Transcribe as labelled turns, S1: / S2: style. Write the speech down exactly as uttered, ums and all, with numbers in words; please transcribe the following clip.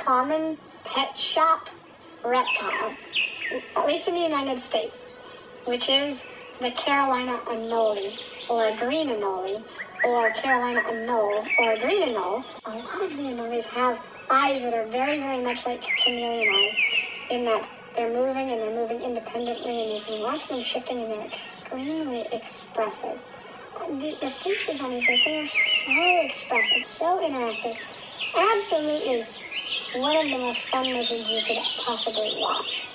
S1: common pet shop reptile, at least in the United States, which is the Carolina anole, or a green anole, or Carolina anole, or a green anole. A lot of the anoles have eyes that are very, very much like chameleon eyes, in that they're moving and they're moving independently, and you can watch them shifting, and they're extremely expressive. The, the faces on these guys, they are so expressive, so interactive. Absolutely one of the most fun lizards you could possibly watch.